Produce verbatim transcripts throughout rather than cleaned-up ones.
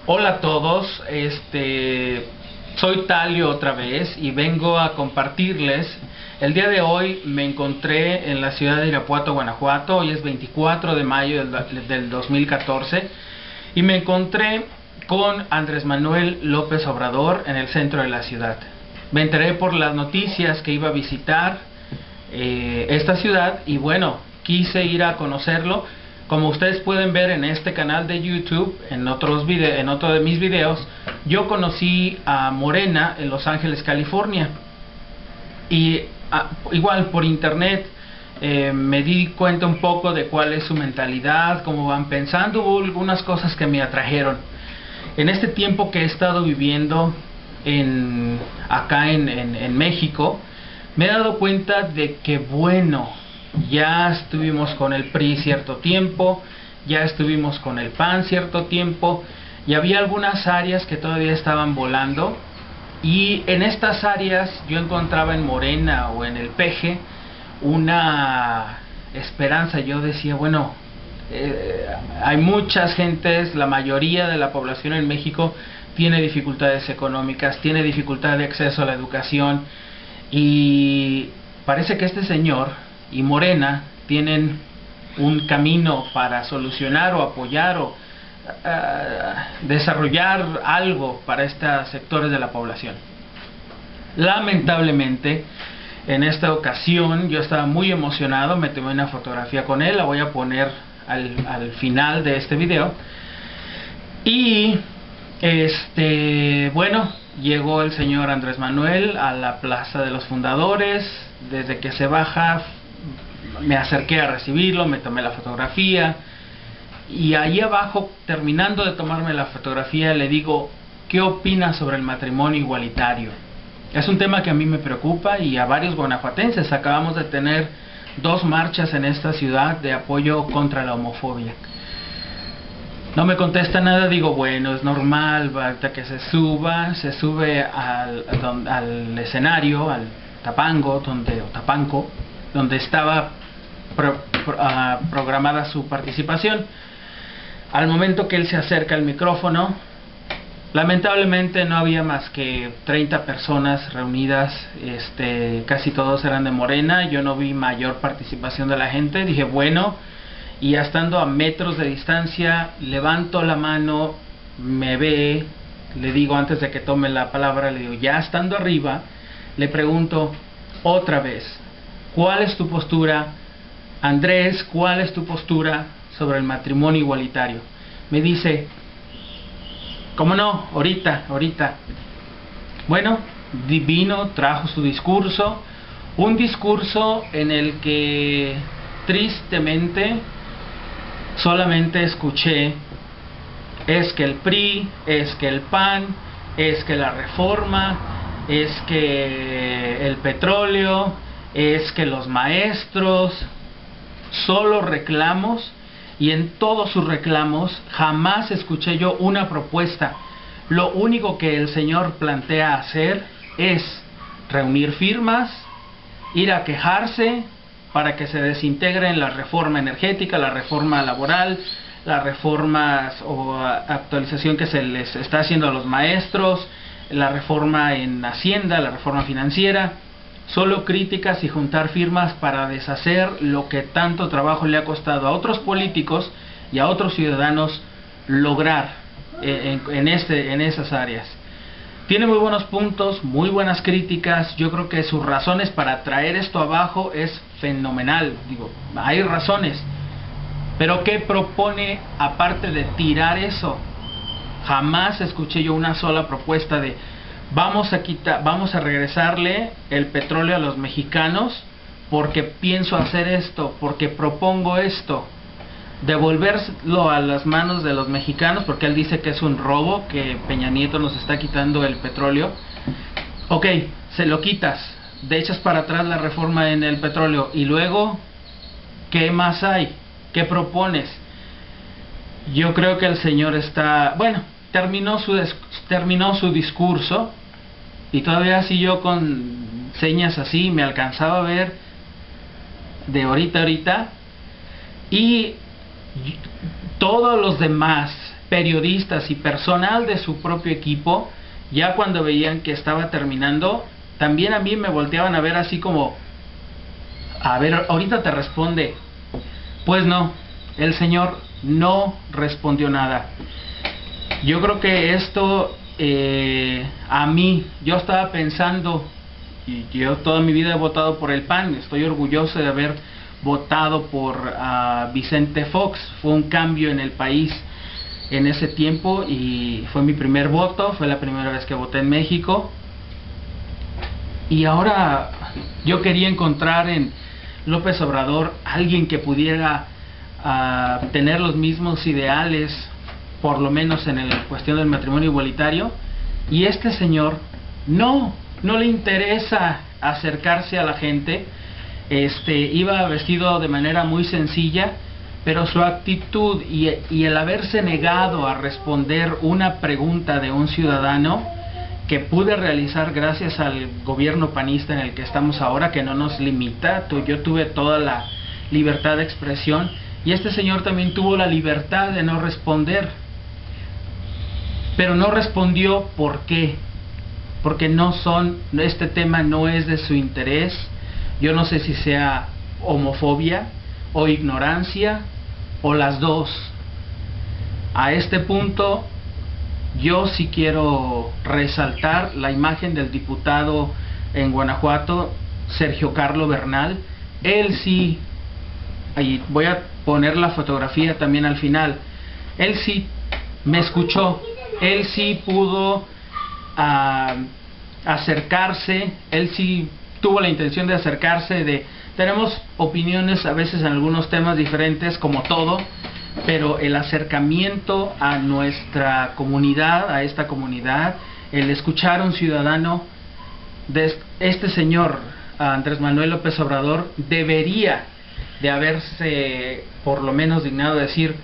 Hola a todos, este, soy Talio otra vez y vengo a compartirles. El día de hoy me encontré en la ciudad de Irapuato, Guanajuato. Hoy es veinticuatro de mayo del, del dos mil catorce y me encontré con Andrés Manuel López Obrador en el centro de la ciudad. Me enteré por las noticias que iba a visitar eh, esta ciudad y bueno, quise ir a conocerlo. Como ustedes pueden ver en este canal de YouTube, en otros vide en otro de mis videos, yo conocí a Morena en Los Ángeles, California. Y a, igual por internet eh, me di cuenta un poco de cuál es su mentalidad, cómo van pensando. Hubo algunas cosas que me atrajeron. En este tiempo que he estado viviendo en, acá en, en, en México, me he dado cuenta de que bueno, ya estuvimos con el P R I cierto tiempo, ya estuvimos con el P A N cierto tiempo, y había algunas áreas que todavía estaban volando, y en estas áreas yo encontraba en Morena o en el P G una esperanza. Yo decía, bueno, eh, hay muchas gentes, la mayoría de la población en México tiene dificultades económicas, tiene dificultad de acceso a la educación, y parece que este señor y Morena tienen un camino para solucionar o apoyar o uh, desarrollar algo para estos sectores de la población. Lamentablemente, en esta ocasión yo estaba muy emocionado, me tomé una fotografía con él, la voy a poner al, al final de este video. Y este bueno, llegó el señor Andrés Manuel a la Plaza de los Fundadores. Desde que se baja, me acerqué a recibirlo, me tomé la fotografía, y ahí abajo, terminando de tomarme la fotografía, le digo, ¿qué opina sobre el matrimonio igualitario? Es un tema que a mí me preocupa y a varios guanajuatenses. Acabamos de tener dos marchas en esta ciudad de apoyo contra la homofobia. No me contesta nada. Digo, bueno, es normal, hasta que se suba, se sube al, al, al escenario, al tapango, donde, o tapanco, donde estaba pro, pro, uh, programada su participación. Al momento que él se acerca al micrófono, lamentablemente no había más que treinta personas reunidas, este, casi todos eran de Morena. Yo no vi mayor participación de la gente. Dije, bueno, y ya estando a metros de distancia, levanto la mano, me ve, le digo antes de que tome la palabra, le digo, ya estando arriba, le pregunto otra vez, ¿cuál es tu postura, Andrés? ¿Cuál es tu postura sobre el matrimonio igualitario? Me dice, ¿cómo no? Ahorita, ahorita. Bueno, divino, trajo su discurso, un discurso en el que tristemente solamente escuché, es que el P R I, es que el P A N, es que la reforma, es que el petróleo, es que los maestros, solo reclamos, y en todos sus reclamos jamás escuché yo una propuesta. Lo único que el señor plantea hacer es reunir firmas, ir a quejarse para que se desintegren la reforma energética, la reforma laboral, las reformas o actualización que se les está haciendo a los maestros, la reforma en Hacienda, la reforma financiera. Solo críticas y juntar firmas para deshacer lo que tanto trabajo le ha costado a otros políticos y a otros ciudadanos lograr en, en, este, en esas áreas. Tiene muy buenos puntos, muy buenas críticas. Yo creo que sus razones para traer esto abajo es fenomenal. Digo, hay razones, pero ¿qué propone aparte de tirar eso? Jamás escuché yo una sola propuesta de vamos a quitar, vamos a regresarle el petróleo a los mexicanos porque pienso hacer esto, porque propongo esto, devolverlo a las manos de los mexicanos porque él dice que es un robo, que Peña Nieto nos está quitando el petróleo. Ok, se lo quitas, de echas para atrás la reforma en el petróleo, y luego ¿qué más hay? ¿Qué propones? Yo creo que el señor está, bueno, terminó su terminó su discurso, y todavía siguió con señas así, me alcanzaba a ver de ahorita a ahorita, y todos los demás periodistas y personal de su propio equipo, ya cuando veían que estaba terminando, también a mí me volteaban a ver así como, a ver, ahorita te responde. Pues no, el señor no respondió nada. Yo creo que esto, eh, a mí, yo estaba pensando, y yo toda mi vida he votado por el P A N, estoy orgulloso de haber votado por uh, Vicente Fox. Fue un cambio en el país en ese tiempo y fue mi primer voto, fue la primera vez que voté en México. Y ahora yo quería encontrar en López Obrador alguien que pudiera uh, tener los mismos ideales, por lo menos en la cuestión del matrimonio igualitario, y este señor no, no le interesa acercarse a la gente. Este, iba vestido de manera muy sencilla, pero su actitud y, y el haberse negado a responder una pregunta de un ciudadano que pude realizar gracias al gobierno panista en el que estamos ahora, que no nos limita. Yo tuve toda la libertad de expresión y este señor también tuvo la libertad de no responder, pero no respondió. ¿Por qué? Porque no son, este tema no es de su interés. Yo no sé si sea homofobia o ignorancia o las dos. A este punto yo sí quiero resaltar la imagen del diputado en Guanajuato, Sergio Carlo Bernal. Él sí, ahí voy a poner la fotografía también al final, él sí me escuchó, él sí pudo uh, acercarse, él sí tuvo la intención de acercarse. De tenemos opiniones a veces en algunos temas diferentes, como todo, pero el acercamiento a nuestra comunidad, a esta comunidad, el escuchar a un ciudadano de este señor Andrés Manuel López Obrador, debería de haberse por lo menos dignado decir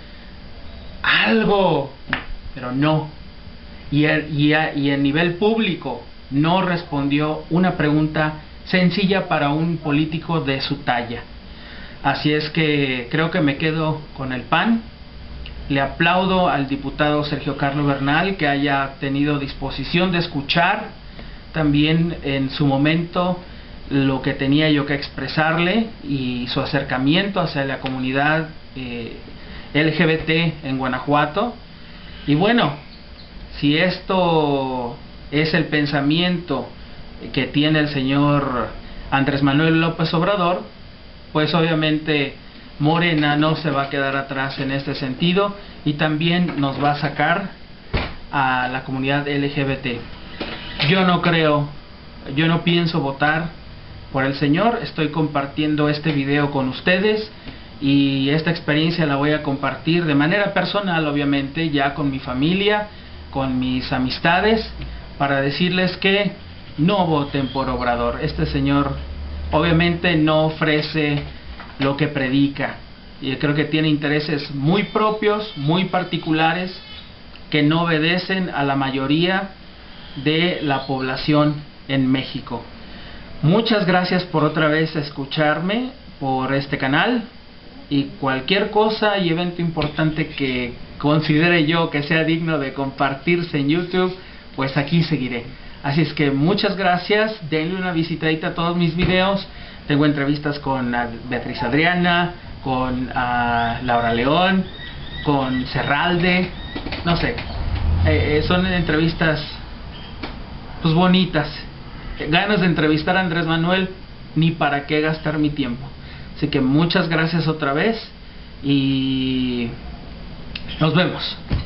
algo, pero no. Y a, y a, y a nivel público no respondió una pregunta sencilla para un político de su talla. Así es que creo que me quedo con el P A N. Le aplaudo al diputado Sergio Carlo Bernal que haya tenido disposición de escuchar también en su momento lo que tenía yo que expresarle y su acercamiento hacia la comunidad eh, L G B T en Guanajuato. Y bueno, si esto es el pensamiento que tiene el señor Andrés Manuel López Obrador, pues obviamente Morena no se va a quedar atrás en este sentido y también nos va a sacar a la comunidad L G B T. Yo no creo, yo no pienso votar por el señor. Estoy compartiendo este video con ustedes y esta experiencia la voy a compartir de manera personal, obviamente, ya con mi familia, con mis amistades, para decirles que no voten por Obrador. Este señor obviamente no ofrece lo que predica y creo que tiene intereses muy propios, muy particulares, que no obedecen a la mayoría de la población en México. Muchas gracias por otra vez escucharme por este canal, y cualquier cosa y evento importante que considere yo que sea digno de compartirse en YouTube, pues aquí seguiré. Así es que muchas gracias, denle una visitadita a todos mis videos. Tengo entrevistas con Beatriz Adriana, con uh, Laura León, con Serralde, no sé, eh, son entrevistas pues bonitas. Ganas de entrevistar a Andrés Manuel, ni para qué gastar mi tiempo. Así que muchas gracias otra vez y nos vemos.